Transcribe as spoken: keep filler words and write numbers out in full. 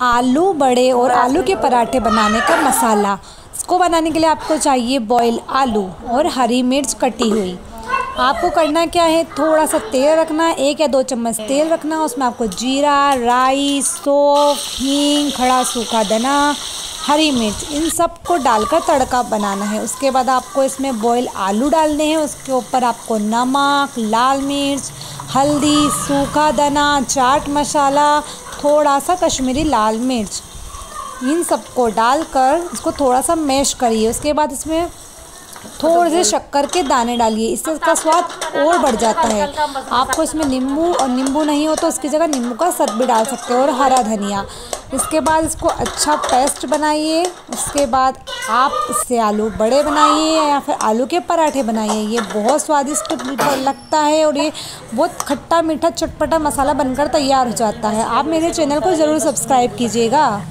आलू बड़े और आलू के पराठे बनाने का मसाला। इसको बनाने के लिए आपको चाहिए बॉयल आलू और हरी मिर्च कटी हुई। आपको करना क्या है, थोड़ा सा तेल रखना, एक या दो चम्मच तेल रखना। उसमें आपको जीरा, राई, सौंफ, हींग, खड़ा सूखा धना, हरी मिर्च, इन सब को डालकर तड़का बनाना है। उसके बाद आपको इसमें बॉयल आलू डालने हैं। उसके ऊपर आपको नमक, लाल मिर्च, हल्दी, सूखा धना, चाट मसाला, थोड़ा सा कश्मीरी लाल मिर्च, इन सबको डालकर इसको थोड़ा सा मैश करिए। उसके बाद इसमें थोड़े से शक्कर के दाने डालिए, इससे इसका स्वाद और बढ़ जाता है। आपको इसमें नींबू और नींबू नहीं हो तो उसकी जगह नींबू का सत भी डाल सकते हो और हरा धनिया। इसके बाद इसको अच्छा पेस्ट बनाइए। उसके बाद आप इससे आलू बड़े बनाइए या फिर आलू के पराठे बनाइए। ये बहुत स्वादिष्ट लगता है और ये बहुत खट्टा मीठा चटपटा मसाला बनकर तैयार हो जाता है। आप मेरे चैनल को ज़रूर सब्सक्राइब कीजिएगा।